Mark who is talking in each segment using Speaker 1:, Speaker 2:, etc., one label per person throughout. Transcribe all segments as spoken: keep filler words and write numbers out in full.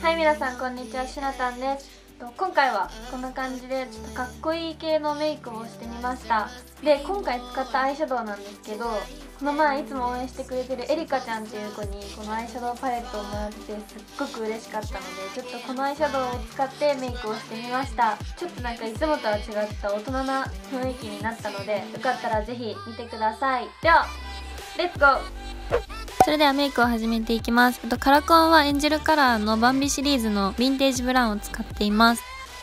Speaker 1: はい、皆さんこんにちは、しなたんです。今回はこんな感じでちょっとかっこいい系のメイクをしてみました。で、今回使ったアイシャドウなんですけど、この前いつも応援してくれてるエリカちゃんっていう子にこのアイシャドウパレットをもらってすっごく嬉しかったので、ちょっとこのアイシャドウを使ってメイクをしてみました。ちょっとなんかいつもとは違った大人な雰囲気になったので、よかったらぜひ見てください。ではレッツゴー。
Speaker 2: それではメイクを始めていきます。カラコンはエンジェルカラーのバンビシリーズのヴィンテージブラウンを使っています。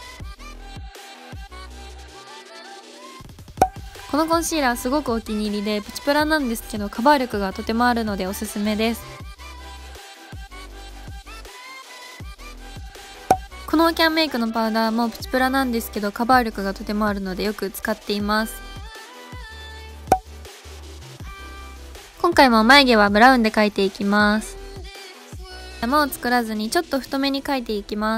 Speaker 2: このコンシーラーすごくお気に入りで、プチプラなんですけどカバー力がとてもあるのでおすすめです。このキャンメイクのパウダーもプチプラなんですけどカバー力がとてもあるのでよく使っています。今回も眉毛はブラウンで描いていきます。山を作らずにちょっと太めに描いていきます。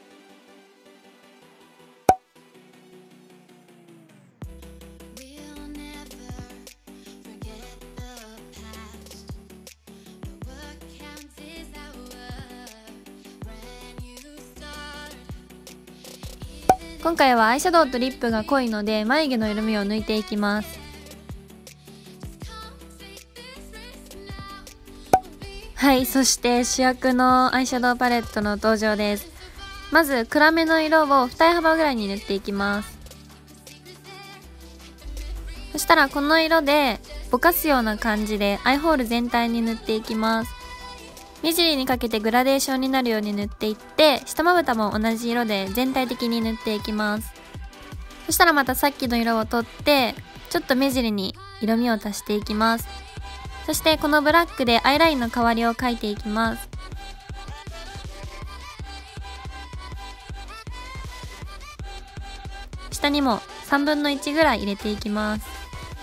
Speaker 2: 今回はアイシャドウとリップが濃いので眉毛の色味を抜いていきます。はい、そして主役のアイシャドウパレットの登場です。まず暗めの色を二重幅ぐらいに塗っていきます。そしたらこの色でぼかすような感じでアイホール全体に塗っていきます。目尻にかけてグラデーションになるように塗っていって、下まぶたも同じ色で全体的に塗っていきます。そしたらまたさっきの色を取ってちょっと目尻に色味を足していきます。そしてこのブラックでアイラインの代わりを描いていきます。下にもさんぶんのいちぐらい入れていきます。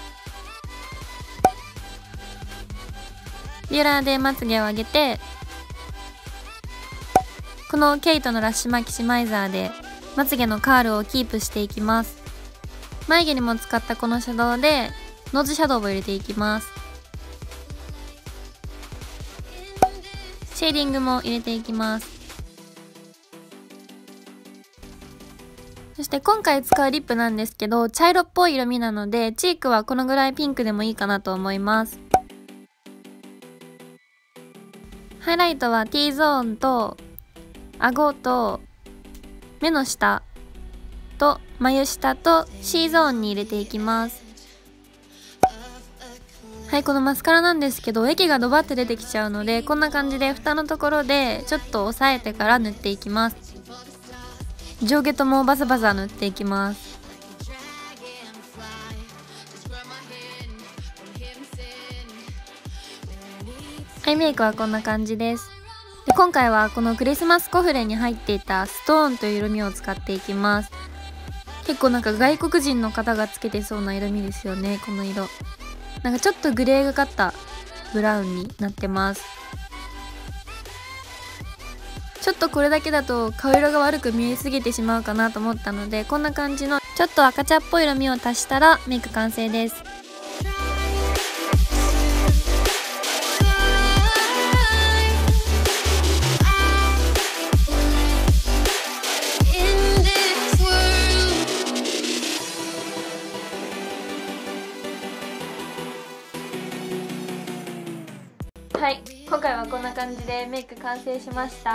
Speaker 2: ビューラーでまつげを上げて、このケイトのラッシュマキシマイザーでまつげのカールをキープしていきます。眉毛にも使ったこのシャドウでノーズシャドウを入れていきます。シェーディングも入れていきます。そして今回使うリップなんですけど、茶色っぽい色味なのでチークはこのぐらいピンクでもいいかなと思います。ハイライトは T ゾーンと顎と目の下と眉下と C ゾーンに入れていきます。はい、このマスカラなんですけど液がドバって出てきちゃうので、こんな感じで蓋のところでちょっと押さえてから塗っていきます。上下ともバサバサ塗っていきます。アイメイクはこんな感じです。で、今回はこのクリスマスコフレに入っていたストーンという色味を使っていきます。結構なんか外国人の方がつけてそうな色味ですよね、この色。なんかちょっとグレーがかったブラウンになってます。ちょっとこれだけだと顔色が悪く見えすぎてしまうかなと思ったので、こんな感じのちょっと赤茶っぽい色味を足したらメイク完成です。
Speaker 1: はい、今回はこんな感じでメイク完成しました。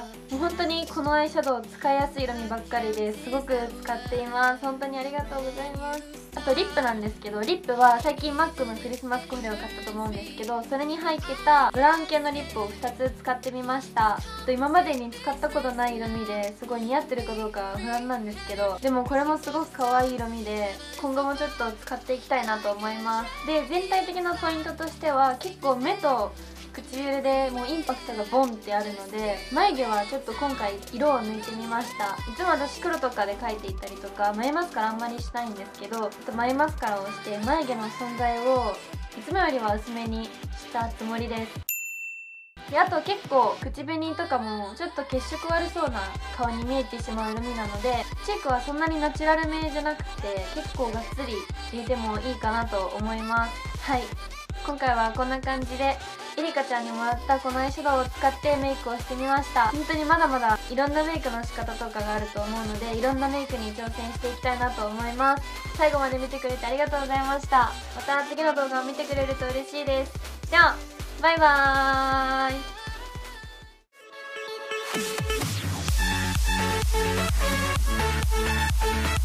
Speaker 1: もう本当にこのアイシャドウ使いやすい色味ばっかりですごく使っています。本当にありがとうございます。あとリップなんですけど、リップは最近マックのクリスマスコフレを買ったと思うんですけど、それに入ってたブラウン系のリップをふたつ使ってみました。今までに使ったことない色味ですごい似合ってるかどうか不安なんですけど、でもこれもすごく可愛い色味で今後もちょっと使っていきたいなと思います。で、全体的なポイントとしては結構目と唇でもうインパクトがボンってあるので、眉毛はちょっと今回色を抜いてみました。いつも私黒とかで描いていたりとか眉マスカラあんまりしないんですけど、ちょっと眉マスカラをして眉毛の存在をいつもよりは薄めにしたつもりです。で、あと結構口紅とかもちょっと血色悪そうな顔に見えてしまう色味なので、チークはそんなにナチュラルめじゃなくて結構がっつり入れてもいいかなと思います。はい、今回はこんな感じでエリカちゃんにもらったこのアイシャドウを使ってメイクをしてみました。本当にまだまだいろんなメイクの仕方とかがあると思うので、いろんなメイクに挑戦していきたいなと思います。最後まで見てくれてありがとうございました。また次の動画を見てくれると嬉しいです。ではバイバーイ。